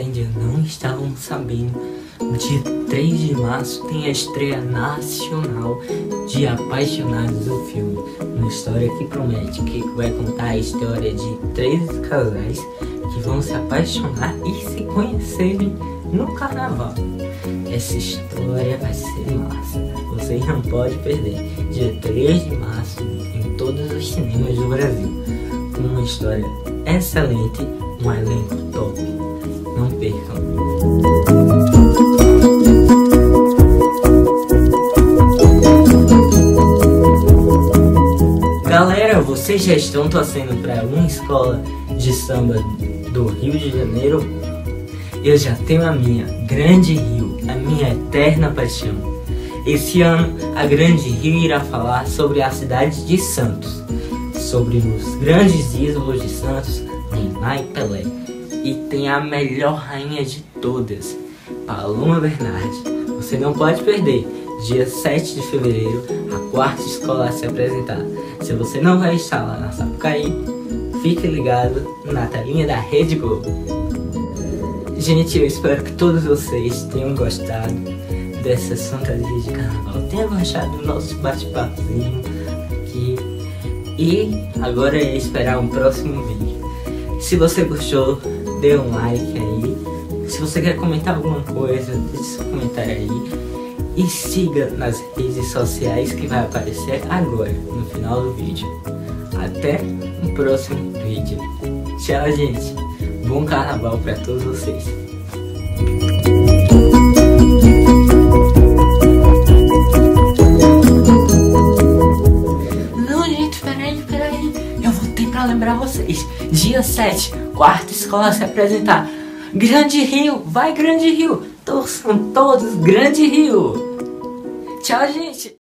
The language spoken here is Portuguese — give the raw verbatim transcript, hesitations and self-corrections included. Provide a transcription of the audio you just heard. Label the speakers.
Speaker 1: ainda não estavam sabendo, no dia três de março tem a estreia nacional de Apaixonados, o filme. Uma história que promete, que vai contar a história de três casais que vão se apaixonar e se conhecerem no carnaval. Essa história vai ser massa, vocês não podem perder. Dia três de março em todos os cinemas do Brasil. Uma história excelente, um elenco top. Não percam. Galera, vocês já estão torcendo para uma escola de samba do Rio de Janeiro? Eu já tenho a minha, Grande Rio, a minha eterna paixão. Esse ano, a Grande Rio irá falar sobre a cidade de Santos, sobre os grandes ídolos de Santos, Neymar e Pelé. E tem a melhor rainha de todas, Paloma Bernardi. Você não pode perder. Dia sete de fevereiro, a quarta escola a se apresentar. Se você não vai estar lá na Sapucaí, fique ligado na telinha da Rede Globo. Gente, eu espero que todos vocês tenham gostado dessas fantasias de carnaval, tenham gostado do nosso bate-papozinho aqui. E agora é esperar um próximo vídeo. Se você gostou, dê um like aí. Se você quer comentar alguma coisa, deixe seu comentário aí. E siga nas redes sociais que vai aparecer agora, no final do vídeo. Até o próximo vídeo. Tchau, gente. Bom carnaval para todos vocês. Não, gente, peraí, peraí. Eu voltei para lembrar vocês. Dia sete, quarta escola a se apresentar. Grande Rio, vai Grande Rio. Torçam todos, Grande Rio. Tchau, gente.